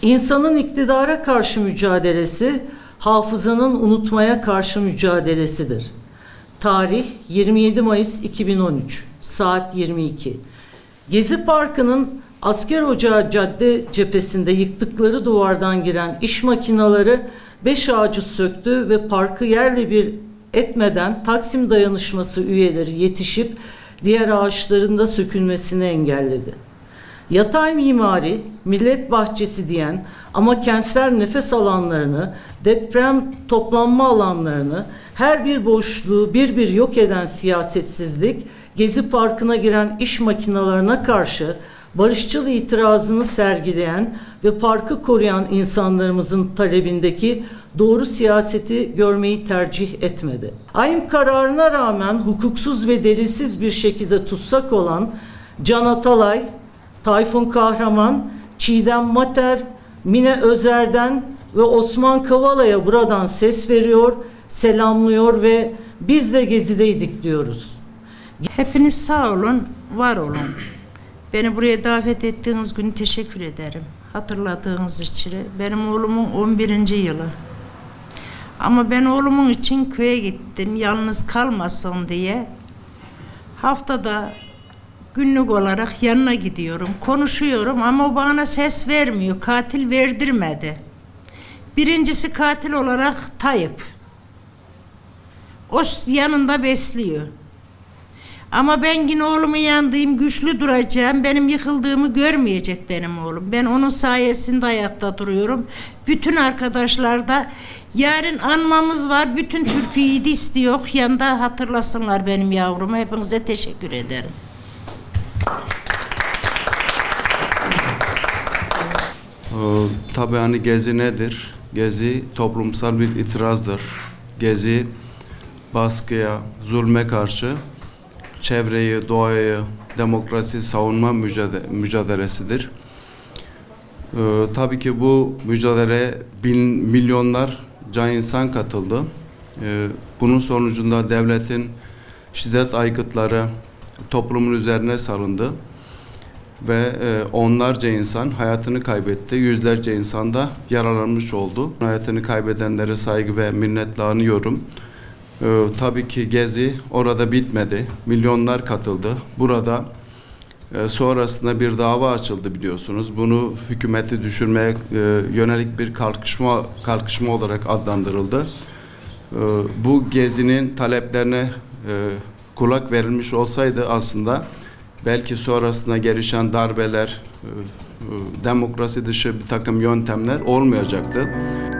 İnsanın iktidara karşı mücadelesi, hafızanın unutmaya karşı mücadelesidir. Tarih 27 Mayıs 2013, saat 22. Gezi Parkı'nın Asker Ocağı Cadde cephesinde yıktıkları duvardan giren iş makineleri 5 ağacı söktü ve parkı yerle bir etmeden Taksim Dayanışması üyeleri yetişip diğer ağaçların da sökülmesini engelledi. Yatay mimari, millet bahçesi diyen ama kentsel nefes alanlarını, deprem toplanma alanlarını, her bir boşluğu bir yok eden siyasetsizlik, Gezi Parkı'na giren iş makinelerine karşı barışçıl itirazını sergileyen ve parkı koruyan insanlarımızın talebindeki doğru siyaseti görmeyi tercih etmedi. AYM kararına rağmen hukuksuz ve delilsiz bir şekilde tutsak olan Can Atalay, Tayfun Kahraman, Çiğdem Mater, Mine Özer'den ve Osman Kavala'ya buradan ses veriyor, selamlıyor ve biz de gezideydik diyoruz. Hepiniz sağ olun, var olun. Beni buraya davet ettiğiniz gün teşekkür ederim. Hatırladığınız için. Benim oğlumun 11. yılı. Ama ben oğlumun için köye gittim, yalnız kalmasın diye. Haftada günlük olarak yanına gidiyorum, konuşuyorum ama o bana ses vermiyor, katil verdirmedi. Birincisi katil olarak Tayyip. O yanında besliyor. Ama ben yine oğlumun yanındayım, güçlü duracağım, benim yıkıldığımı görmeyecek benim oğlum. Ben onun sayesinde ayakta duruyorum. Bütün arkadaşlar da yarın anmamız var, bütün Türkiye'yi de istiyor, yanında hatırlasınlar benim yavrumu. Hepinize teşekkür ederim. Tabii hani Gezi nedir? Gezi toplumsal bir itirazdır. Gezi baskıya, zulme karşı çevreyi, doğayı, demokrasi savunma mücadelesidir. Tabii ki bu mücadeleye milyonlarca insan katıldı. Bunun sonucunda devletin şiddet aygıtları toplumun üzerine salındı ve onlarca insan hayatını kaybetti. Yüzlerce insan da yaralanmış oldu. Hayatını kaybedenlere saygı ve minnetle anıyorum. Tabii ki Gezi orada bitmedi. Milyonlar katıldı. Burada sonrasında bir dava açıldı biliyorsunuz. Bunu hükümeti düşürmeye yönelik bir kalkışma olarak adlandırıldı. Bu Gezi'nin taleplerine kulak verilmiş olsaydı aslında belki sonrasında gelişen darbeler, demokrasi dışı bir takım yöntemler olmayacaktı.